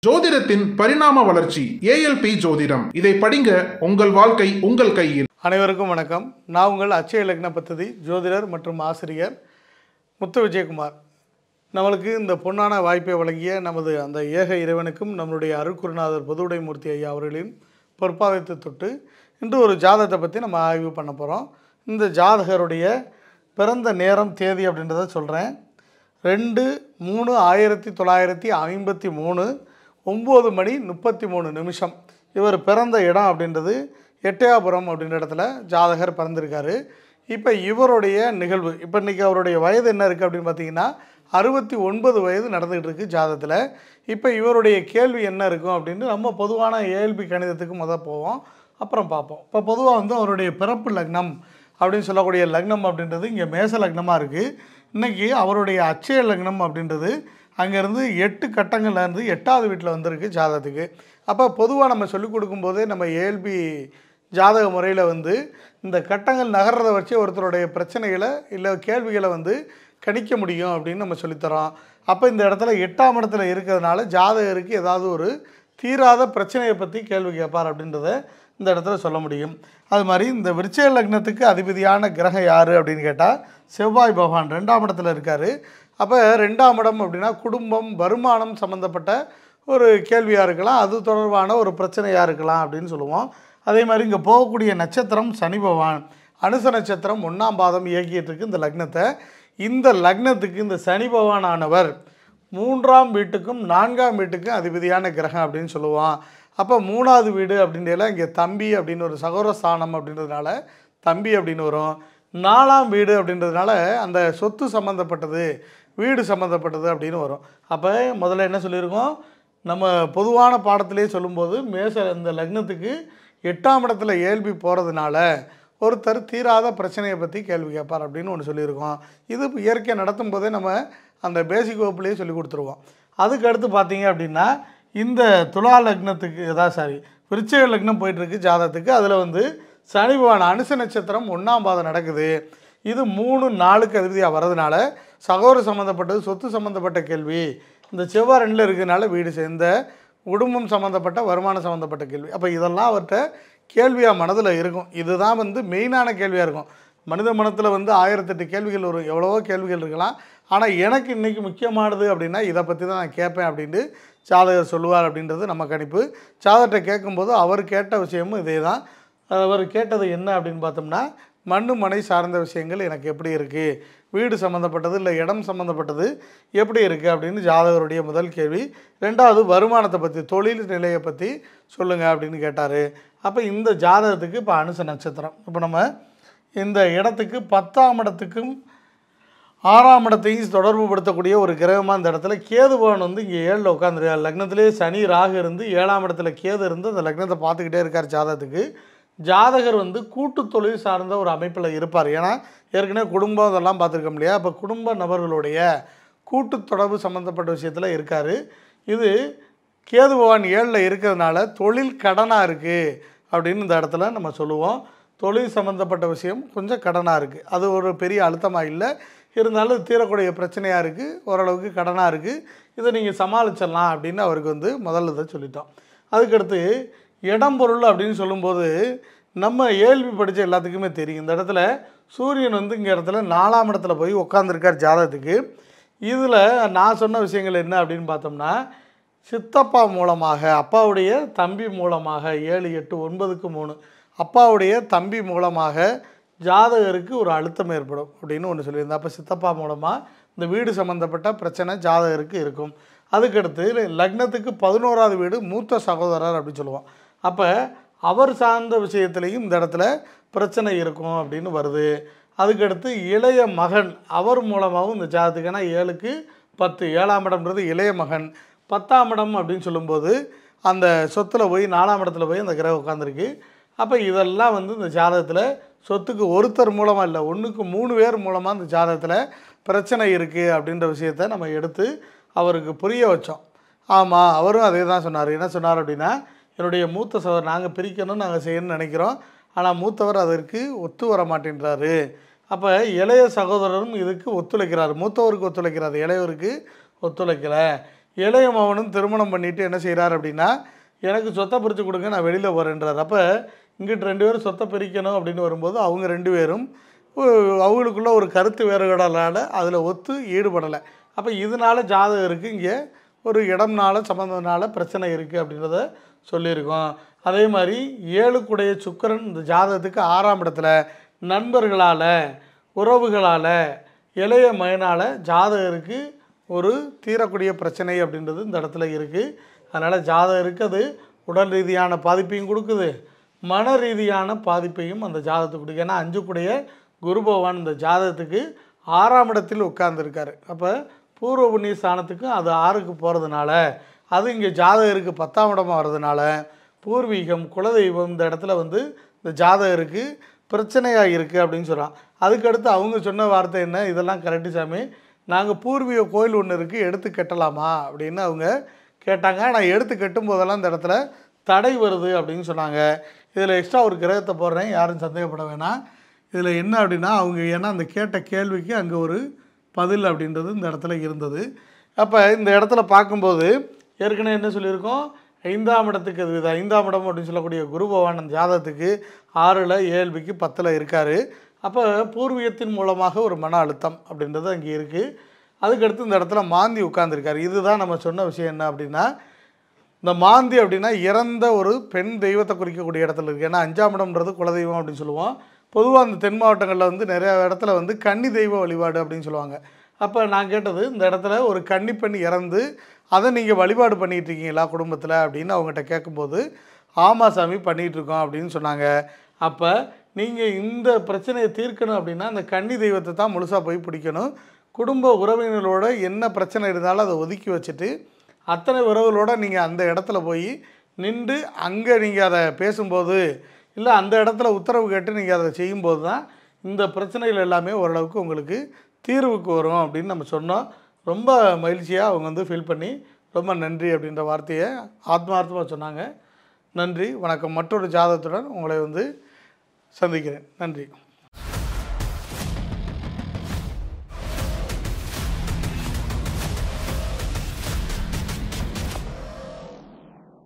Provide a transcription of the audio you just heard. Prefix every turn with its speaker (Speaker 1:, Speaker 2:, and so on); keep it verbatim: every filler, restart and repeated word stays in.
Speaker 1: ஜோதிடத்தின் பரிணாம வளர்ச்சி ஏஎல்பி ஜோதிடம். இதை படிங்க, உங்கள் வாழ்க்கை உங்கள் கையில்.
Speaker 2: அனைவருக்கும் வணக்கம். நான் உங்கள் அச்சய லக்ன பத்ததி ஜோதிடர் மற்றும் ஆசிரியர் முத்து விஜயகுமார். நம்மளுக்கு இந்த பொன்னான வாய்ப்பை வழங்கிய நமது அந்த ஏக இறைவனுக்கும் நம்மளுடைய அருட்குருநாதர் பொதுவுடைமூர்த்தி ஐயா அவர்களின் பொற்பாதத்தை தொட்டு இன்று ஒரு ஜாதகத்தை பற்றி நம்ம ஆய்வு பண்ண போகிறோம். இந்த ஜாதகருடைய பிறந்த நேரம் தேதி அப்படின்றத சொல்கிறேன். ரெண்டு மூணு ஆயிரத்தி தொள்ளாயிரத்தி ஐம்பத்தி மூணு ஒம்பது மணி முப்பத்தி மூணு நிமிஷம் இவர் பிறந்த இடம் அப்படின்றது எட்டயாபுரம் அப்படின்ற இடத்துல ஜாதகர் பிறந்திருக்காரு. இப்போ இவருடைய நிகழ்வு, இப்போ இன்றைக்கி அவருடைய வயது என்ன இருக்குது அப்படின்னு பார்த்தீங்கன்னா அறுபத்தி ஒன்பது வயது நடந்துகிட்டு இருக்குது ஜாதகத்தில். இப்போ இவருடைய கேள்வி என்ன இருக்கும் அப்படின்னு நம்ம பொதுவான ஏஎல்பி கணிதத்துக்கு முதல் போவோம், அப்புறம் பார்ப்போம். இப்போ பொதுவாக வந்து அவருடைய பிறப்பு லக்னம் அப்படின்னு சொல்லக்கூடிய லக்னம் அப்படின்றது இங்கே மேச லக்னமாக இருக்குது. இன்றைக்கி அவருடைய அச்சய லக்னம் அப்படின்றது அங்கேருந்து எட்டு கட்டங்கள்லேருந்து எட்டாவது வீட்டில் வந்திருக்கு ஜாதகத்துக்கு. அப்போ பொதுவாக நம்ம சொல்லிக் கொடுக்கும்போதே நம்ம ஏஎல்பி ஜாதக முறையில் வந்து இந்த கட்டங்கள் நகர்றதை வச்சு ஒருத்தருடைய பிரச்சனைகளை இல்லை கேள்விகளை வந்து கணிக்க முடியும் அப்படின்னு நம்ம சொல்லித்தரோம். அப்போ இந்த இடத்துல எட்டாம் இடத்துல இருக்கிறதுனால ஜாதகருக்கு ஏதாவது ஒரு தீராத பிரச்சனையை பற்றி கேள்வி கேட்பார் அப்படின்றத இந்த இடத்துல சொல்ல முடியும். அது மாதிரி இந்த விருச்சிக லக்னத்துக்கு அதிபதியான கிரகம் யார் அப்படின்னு கேட்டால் செவ்வாய் பகவான் ரெண்டாம் இடத்துல இருக்கார். அப்போ ரெண்டாம் இடம் அப்படின்னா குடும்பம் வருமானம் சம்மந்தப்பட்ட ஒரு கேள்வியாக இருக்கலாம், அது தொடர்பான ஒரு பிரச்சனையாக இருக்கலாம் அப்படின்னு சொல்லுவோம். அதே மாதிரி இங்கே போகக்கூடிய நட்சத்திரம் சனி பகவான், அனுச நட்சத்திரம் ஒன்றாம் பாதம் இயக்கிட்டு இருக்கு இந்த லக்னத்தை. இந்த லக்னத்துக்கு இந்த சனி பகவான் ஆனவர் மூன்றாம் வீட்டுக்கும் நான்காம் வீட்டுக்கும் அதிபதியான கிரகம் அப்படின்னு சொல்லுவான். அப்போ மூணாவது வீடு அப்படின்றதுல இங்கே தம்பி அப்படின்னு ஒரு சகோதர ஸ்தானம் அப்படின்றதுனால தம்பி அப்படின்னு வரும். நாலாம் வீடு அப்படின்றதுனால அந்த சொத்து சம்மந்தப்பட்டது, வீடு சம்மந்தப்பட்டது அப்படின்னு வரும். அப்போ முதல்ல என்ன சொல்லியிருக்கோம், நம்ம பொதுவான பாடத்திலே சொல்லும்போது மேச இந்த லக்னத்துக்கு எட்டாம் இடத்துல ஏல்பி போகிறதுனால ஒருத்தர் தீராத பிரச்சனையை பற்றி கேள்வி கேட்பார் அப்படின்னு ஒன்று சொல்லியிருக்கோம். இது இயற்கை நடத்தும் போதே நம்ம அந்த பேசிக் வகுப்புலேயே சொல்லி கொடுத்துருவோம். அதுக்கு அடுத்து பார்த்தீங்க அப்படின்னா இந்த துலா லக்னத்துக்கு ஏதாவது சாரி விருச்சிக லக்னம் போயிட்டுருக்கு ஜாதகத்துக்கு. அதில் வந்து சனி பகவான் அனுச நட்சத்திரம் ஒன்றாம் பாதம் நடக்குது. இது மூணு நாளுக்கு அதிபதியாக வர்றதுனால சகோதர சம்மந்தப்பட்டது, சொத்து சம்மந்தப்பட்ட கேள்வி, இந்த செவ்வாய் ரெண்டில் இருக்கிறதுனால வீடு சேர்ந்த குடும்பம் சம்மந்தப்பட்ட வருமானம் சம்மந்தப்பட்ட கேள்வி. அப்போ இதெல்லாம் அவர்கிட்ட கேள்வியாக மனதில் இருக்கும். இதுதான் வந்து மெயினான கேள்வியாக இருக்கும். மனித மனத்தில் வந்து ஆயிரத்தெட்டு கேள்விகள் வரும், எவ்வளவோ கேள்விகள் இருக்கலாம். ஆனால் எனக்கு இன்றைக்கி முக்கியமானது அப்படின்னா இதை பற்றி தான் நான் கேட்பேன் அப்படின்ட்டு ஜாதகர் சொல்லுவார் அப்படின்றது நம்ம கணிப்பு. ஜாதகத்தை கேட்கும்போது அவர் கேட்ட விஷயமும் இதே தான். அவர் கேட்டது என்ன அப்படின்னு பார்த்தோம்னா மண்ணு மனை சார்ந்த விஷயங்கள் எனக்கு எப்படி இருக்குது, வீடு சம்மந்தப்பட்டது இல்லை இடம் சம்மந்தப்பட்டது எப்படி இருக்குது அப்படின்னு ஜாதகருடைய முதல் கேள்வி. ரெண்டாவது வருமானத்தை பற்றி, தொழில் நிலையை பற்றி சொல்லுங்கள் அப்படின்னு கேட்டார். அப்போ இந்த ஜாதகத்துக்கு இப்போ அனுச நட்சத்திரம். இப்போ நம்ம இந்த இடத்துக்கு பத்தாம் இடத்துக்கும் ஆறாம் இடத்தையும் தொடர்பு படுத்தக்கூடிய ஒரு கிரகமாக இந்த இடத்துல கேது பகவான் வந்து இங்கே ஏழில் உட்காந்துருக்கார். லக்னத்திலே சனி ராகு இருந்து ஏழாம் இடத்துல கேது இருந்து அந்த லக்னத்தை பார்த்துக்கிட்டே இருக்கார் ஜாதகத்துக்கு. ஜாதகர் வந்து கூட்டு தொழில் சார்ந்த ஒரு அமைப்பில் இருப்பார். ஏன்னா ஏற்கனவே குடும்பம் அதெல்லாம் பார்த்துருக்க இல்லையா. அப்போ குடும்ப நபர்களுடைய கூட்டு தொடர்பு சம்மந்தப்பட்ட விஷயத்தில் இருக்கார். இது கேது பகவான் ஏழில் இருக்கிறதுனால தொழில் கடனாக இருக்குது அப்படின்னு இந்த இடத்துல நம்ம சொல்லுவோம். தொழில் சம்மந்தப்பட்ட விஷயம் கொஞ்சம் கடனாக இருக்குது, அது ஒரு பெரிய அழுத்தமாக இல்லை, இருந்தாலும் தீரக்கூடிய பிரச்சனையாக இருக்குது, ஓரளவுக்கு கடனாக இருக்குது, இதை நீங்கள் சமாளிச்சிடலாம் அப்படின்னு அவருக்கு வந்து முதல்ல இதை சொல்லிட்டோம். அதுக்கடுத்து இடம் பொருள் அப்படின்னு சொல்லும்போது நம்ம ஏழ்வி படித்த எல்லாத்துக்குமே தெரியும். இந்த இடத்துல சூரியன் வந்து இங்கே இடத்துல நாலாம் இடத்துல போய் உட்காந்துருக்கார் ஜாதகத்துக்கு. இதில் நான் சொன்ன விஷயங்கள் என்ன அப்படின்னு பார்த்தோம்னா சித்தப்பா மூலமாக, அப்பாவுடைய தம்பி மூலமாக, ஏழு எட்டு ஒன்பதுக்கு மூணு அப்பாவுடைய தம்பி மூலமாக ஜாதகருக்கு ஒரு அழுத்தம் ஏற்படும் அப்படின்னு ஒன்று சொல்லியிருந்தேன். அப்போ சித்தப்பா மூலமாக இந்த வீடு சம்மந்தப்பட்ட பிரச்சனை ஜாதகருக்கு இருக்கும். அதுக்கடுத்து லக்னத்துக்கு பதினோராவது வீடு மூத்த சகோதரர் அப்படின்னு சொல்லுவோம். அப்போ அவர் சார்ந்த விஷயத்துலேயும் இந்த இடத்துல பிரச்சனை இருக்கும் அப்படின்னு வருது. அதுக்கடுத்து இளைய மகன், அவர் மூலமாகவும் இந்த ஜாதகத்துக்கு, ஏன்னா ஏழுக்கு பத்து, ஏழாம் இடம்ன்றது இளைய மகன், பத்தாம் இடம் அப்படின்னு சொல்லும்போது அந்த சொத்தில் போய் நாலாம் இடத்துல போய் அந்த கிரகம் உட்காந்துருக்கு. அப்போ இதெல்லாம் வந்து இந்த ஜாதகத்தில் சொத்துக்கு ஒருத்தர் மூலமாக இல்லை, ஒன்றுக்கு மூணு பேர் மூலமாக இந்த ஜாதகத்தில் பிரச்சனை இருக்குது அப்படின்ற விஷயத்த நம்ம எடுத்து அவருக்கு புரிய வச்சோம். ஆமாம், அவரும் அதே தான் சொன்னார். என்ன சொன்னார் அப்படின்னா என்னுடைய மூத்த சகோதரர் நாங்கள் பிரிக்கணும்னு நாங்கள் செய்யணும்னு நினைக்கிறோம், ஆனால் மூத்தவர் அதற்கு ஒத்து வர மாட்டேன்றாரு. அப்போ இளைய சகோதரரும் இதுக்கு ஒத்துழைக்கிறார், மூத்தவருக்கு ஒத்துழைக்கிறார், இளையவருக்கு ஒத்துழைக்கலை. இளைய மகனும் திருமணம் பண்ணிட்டு என்ன செய்கிறார் அப்படின்னா, எனக்கு சொத்தை பிரித்து கொடுங்க, நான் வெளியில் போகிறேன்றார். அப்போ இங்கிட்டு ரெண்டு பேரும் சொத்தை பிரிக்கணும் அப்படின்னு வரும்போது அவங்க ரெண்டு பேரும் அவங்களுக்குள்ள ஒரு கருத்து வேறுபாடால் அதில் ஒத்து ஈடுபடலை. அப்போ இதனால ஜாதகருக்கு இங்கே ஒரு இடம்னால சம்மந்தனால பிரச்சனை இருக்குது அப்படின்றத சொல்லியிருக்கோம். அதே மாதிரி ஏழுக்குடைய சுக்கிரன் இந்த ஜாதகத்துக்கு ஆறாம் இடத்துல நண்பர்களால், உறவுகளால், இளைய மகனால் ஜாதகருக்கு ஒரு தீரக்கூடிய பிரச்சனை அப்படின்றது இந்த இடத்துல இருக்குது. அதனால் ஜாதகருக்கு அது உடல் ரீதியான பாதிப்பையும் கொடுக்குது, மன ரீதியான பாதிப்பையும் அந்த ஜாதகத்துக்கு கொடுக்குது. ஏன்னா அஞ்சுக்குடைய குரு பகவான் இந்த ஜாதகத்துக்கு ஆறாம் இடத்தில் உட்கார்ந்துருக்காரு. அப்போ பூர்வ புண்ணிய ஸ்தானத்துக்கு அது ஆறுக்கு போகிறதுனால, அது இங்கே ஜாதகருக்கு பத்தாம் இடமாக வர்றதுனால பூர்வீகம், குலதெய்வம் இந்த இடத்துல வந்து இந்த ஜாதகருக்கு பிரச்சனையாக இருக்குது அப்படின்னு சொல்கிறான். அதுக்கடுத்து அவங்க சொன்ன வார்த்தை என்ன, இதெல்லாம் கரெக்டு சாமி, நாங்கள் பூர்வீக கோயில் ஒன்று இருக்குது, எடுத்து கட்டலாமா அப்படின்னு அவங்க கேட்டாங்க. நான் எடுத்து கட்டும் போதெல்லாம் இந்த இடத்துல தடை வருது அப்படின்னு சொன்னாங்க. இதில் எக்ஸ்ட்ரா ஒரு கிரகத்தை போடுறேன், யாரும் சந்தேகப்பட வேணாம். இதில் என்ன அப்படின்னா, அவங்க ஏன்னா அந்த கேட்ட கேள்விக்கு அங்கே ஒரு பதில் அப்படின்றது இந்த இடத்துல இருந்தது. அப்போ இந்த இடத்துல பார்க்கும்போது ஏற்கனவே என்ன சொல்லியிருக்கோம், ஐந்தாம் இடத்துக்கு அது இது ஐந்தாம் இடம் அப்படின்னு சொல்லக்கூடிய குரு பகவான் அந்த ஜாதகத்துக்கு ஆறில் ஏழ்பிக்கு பத்தில் இருக்கார். அப்போ பூர்வீகத்தின் மூலமாக ஒரு மன அழுத்தம் அப்படின்றது அங்கே இருக்குது. அதுக்கடுத்து இந்த இடத்துல மாந்தி உட்கார்ந்துருக்காரு. இதுதான் நம்ம சொன்ன விஷயம் என்ன அப்படின்னா, இந்த மாந்தி அப்படின்னா இறந்த ஒரு பெண் தெய்வத்தை குறிக்கக்கூடிய இடத்துல இருக்குது. ஏன்னா அஞ்சாம் இடம்ன்றது குலதெய்வம் அப்படின்னு சொல்லுவோம். பொதுவாக அந்த தென் மாவட்டங்களில் வந்து நிறையா இடத்துல வந்து கன்னி தெய்வ வழிபாடு அப்படின்னு சொல்லுவாங்க. அப்போ நான் கேட்டது, இந்த இடத்துல ஒரு கன்னி பெண் இறந்து அதை நீங்கள் வழிபாடு பண்ணிகிட்டு இருக்கீங்களா குடும்பத்தில் அப்படின்னு அவங்ககிட்ட கேட்கும்போது, ஆமாம் சாமி பண்ணிகிட்ருக்கோம் அப்படின்னு சொன்னாங்க. அப்போ நீங்கள் இந்த பிரச்சனையை தீர்க்கணும் அப்படின்னா அந்த கன்னி தெய்வத்தை தான் முழுசாக போய் பிடிக்கணும். குடும்ப உறவினர்களோட என்ன பிரச்சனை இருந்தாலும் அதை ஒதுக்கி வச்சுட்டு அத்தனை உறவுகளோடு நீங்கள் அந்த இடத்துல போய் நின்று அங்கே நீங்கள் அதை பேசும்போது, இல்லை அந்த இடத்துல உத்தரவு கேட்டு நீங்கள் அதை செய்யும்போது தான் இந்த பிரச்சனைகள் எல்லாமே ஓரளவுக்கு உங்களுக்கு தீர்வுக்கு வரும் அப்படின்னு நம்ம சொன்னோம். ரொம்ப மகிழ்ச்சியாக அவங்க வந்து ஃபீல் பண்ணி ரொம்ப நன்றி அப்படின்ற வார்த்தையை ஆத்மார்த்தமாக சொன்னாங்க. நன்றி, வணக்கம். மற்றொரு ஜாதகத்துடன் உங்களை வந்து சந்திக்கிறேன். நன்றி.